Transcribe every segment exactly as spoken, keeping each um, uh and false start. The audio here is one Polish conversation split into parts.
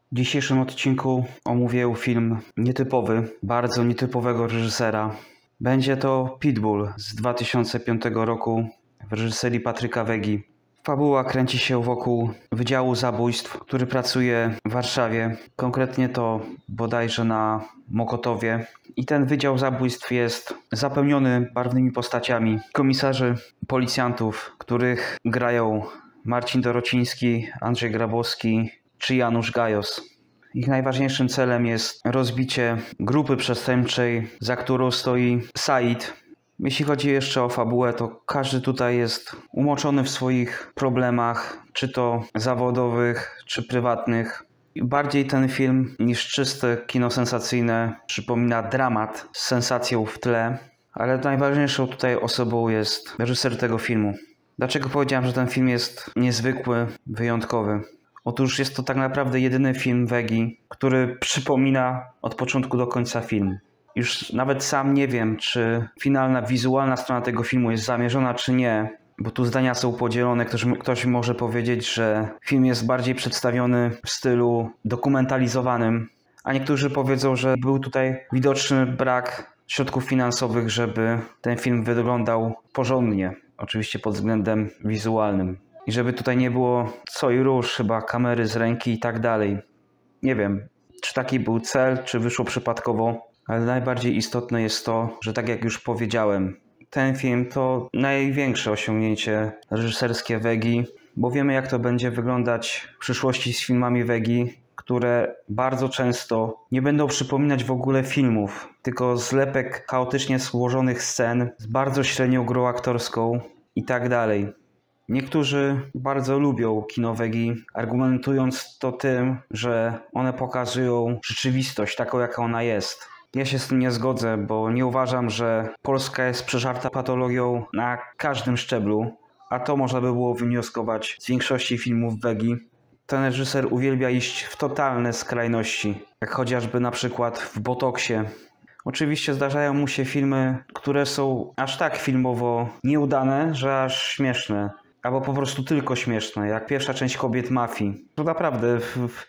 W dzisiejszym odcinku omówię film nietypowy, bardzo nietypowego reżysera. Będzie to Pitbull z dwa tysiące piątego roku w reżyserii Patryka Wegi. Fabuła kręci się wokół Wydziału Zabójstw, który pracuje w Warszawie, konkretnie to bodajże na Mokotowie. I ten Wydział Zabójstw jest zapełniony barwnymi postaciami komisarzy, policjantów, których grają Marcin Dorociński, Andrzej Grabowski czy Janusz Gajos. Ich najważniejszym celem jest rozbicie grupy przestępczej, za którą stoi Said. Jeśli chodzi jeszcze o fabułę, to każdy tutaj jest umoczony w swoich problemach, czy to zawodowych, czy prywatnych. Bardziej ten film niż czyste kino sensacyjne przypomina dramat z sensacją w tle, ale najważniejszą tutaj osobą jest reżyser tego filmu. Dlaczego powiedziałem, że ten film jest niezwykły, wyjątkowy? Otóż jest to tak naprawdę jedyny film Wegi, który przypomina od początku do końca film. Już nawet sam nie wiem, czy finalna wizualna strona tego filmu jest zamierzona, czy nie, bo tu zdania są podzielone. Ktoś, ktoś może powiedzieć, że film jest bardziej przedstawiony w stylu dokumentalizowanym, a niektórzy powiedzą, że był tutaj widoczny brak środków finansowych, żeby ten film wyglądał porządnie, oczywiście pod względem wizualnym. I żeby tutaj nie było co i róż, chyba kamery z ręki i tak dalej. Nie wiem, czy taki był cel, czy wyszło przypadkowo, ale najbardziej istotne jest to, że tak jak już powiedziałem, ten film to największe osiągnięcie reżyserskie Wegi, bo wiemy, jak to będzie wyglądać w przyszłości z filmami Wegi, które bardzo często nie będą przypominać w ogóle filmów, tylko zlepek chaotycznie złożonych scen z bardzo średnią grą aktorską i tak dalej. Niektórzy bardzo lubią kino Wegi, argumentując to tym, że one pokazują rzeczywistość taką, jaka ona jest. Ja się z tym nie zgodzę, bo nie uważam, że Polska jest przeżarta patologią na każdym szczeblu, a to można by było wywnioskować z większości filmów Wegi. Ten reżyser uwielbia iść w totalne skrajności, jak chociażby na przykład w Botoksie. Oczywiście zdarzają mu się filmy, które są aż tak filmowo nieudane, że aż śmieszne. Albo po prostu tylko śmieszne, jak pierwsza część Kobiet Mafii. To naprawdę w, w,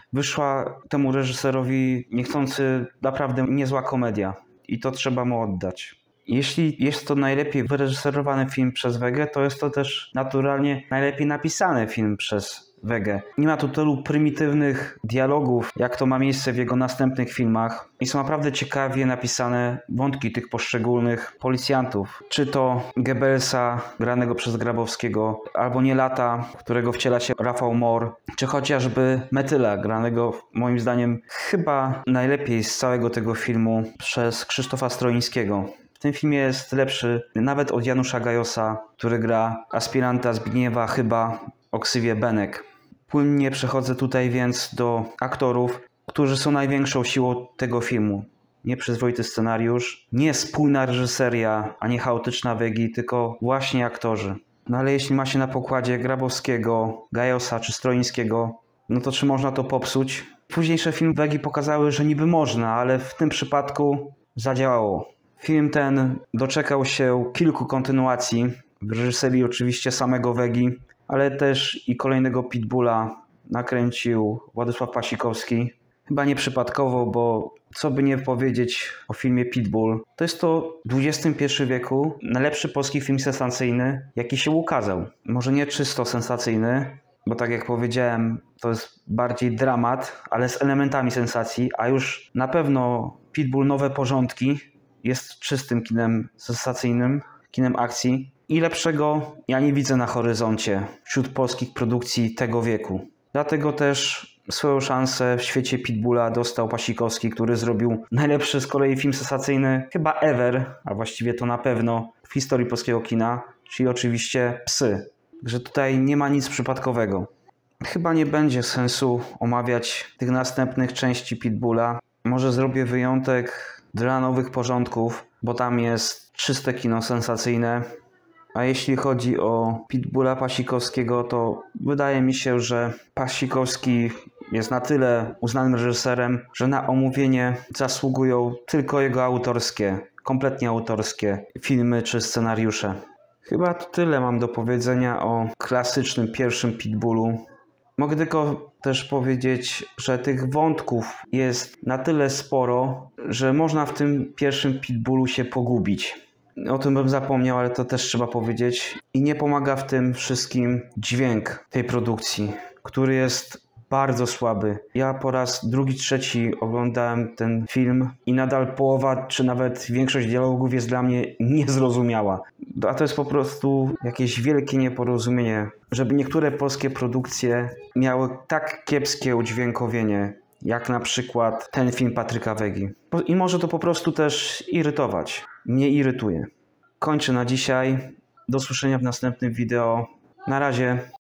wyszła temu reżyserowi niechcący naprawdę niezła komedia. I to trzeba mu oddać. Jeśli jest to najlepiej wyreżyserowany film przez Wegę, to jest to też naturalnie najlepiej napisany film przez Wegę. Nie ma tu tylu prymitywnych dialogów, jak to ma miejsce w jego następnych filmach. I są naprawdę ciekawie napisane wątki tych poszczególnych policjantów. Czy to Goebbelsa, granego przez Grabowskiego, albo Nielata, którego wciela się Rafał Mor, czy chociażby Metyla, granego moim zdaniem chyba najlepiej z całego tego filmu przez Krzysztofa Stroińskiego. W tym filmie jest lepszy nawet od Janusza Gajosa, który gra aspiranta Zbigniewa chyba o ksywie Benek. Płynnie przechodzę tutaj więc do aktorów, którzy są największą siłą tego filmu. Nieprzyzwoity scenariusz, nie spójna reżyseria, a nie chaotyczna Wegi, tylko właśnie aktorzy. No ale jeśli ma się na pokładzie Grabowskiego, Gajosa czy Stroińskiego, no to czy można to popsuć? Późniejsze filmy Wegi pokazały, że niby można, ale w tym przypadku zadziałało. Film ten doczekał się kilku kontynuacji, w reżyserii oczywiście samego Wegi, ale też i kolejnego Pitbulla nakręcił Władysław Pasikowski. Chyba nieprzypadkowo, bo co by nie powiedzieć o filmie Pitbull, to jest to w dwudziestym pierwszym wieku najlepszy polski film sensacyjny, jaki się ukazał. Może nie czysto sensacyjny, bo tak jak powiedziałem, to jest bardziej dramat, ale z elementami sensacji, a już na pewno Pitbull Nowe Porządki jest czystym kinem sensacyjnym, kinem akcji. I lepszego ja nie widzę na horyzoncie wśród polskich produkcji tego wieku. Dlatego też swoją szansę w świecie Pitbulla dostał Pasikowski, który zrobił najlepszy z kolei film sensacyjny chyba ever, a właściwie to na pewno w historii polskiego kina, czyli oczywiście Psy. Także tutaj nie ma nic przypadkowego. Chyba nie będzie sensu omawiać tych następnych części Pitbulla. Może zrobię wyjątek dla Nowych Porządków, bo tam jest czyste kino sensacyjne. A jeśli chodzi o Pitbulla Pasikowskiego, to wydaje mi się, że Pasikowski jest na tyle uznanym reżyserem, że na omówienie zasługują tylko jego autorskie, kompletnie autorskie filmy czy scenariusze. Chyba to tyle mam do powiedzenia o klasycznym pierwszym Pitbullu. Mogę tylko też powiedzieć, że tych wątków jest na tyle sporo, że można w tym pierwszym Pitbullu się pogubić. O tym bym zapomniał, ale to też trzeba powiedzieć. I nie pomaga w tym wszystkim dźwięk tej produkcji, który jest bardzo słaby. Ja po raz drugi, trzeci oglądałem ten film i nadal połowa, czy nawet większość dialogów jest dla mnie niezrozumiała. A to jest po prostu jakieś wielkie nieporozumienie, żeby niektóre polskie produkcje miały tak kiepskie udźwiękowienie, jak na przykład ten film Patryka Wegi. I może to po prostu też irytować. Mnie irytuje. Kończę na dzisiaj. Do usłyszenia w następnym wideo. Na razie.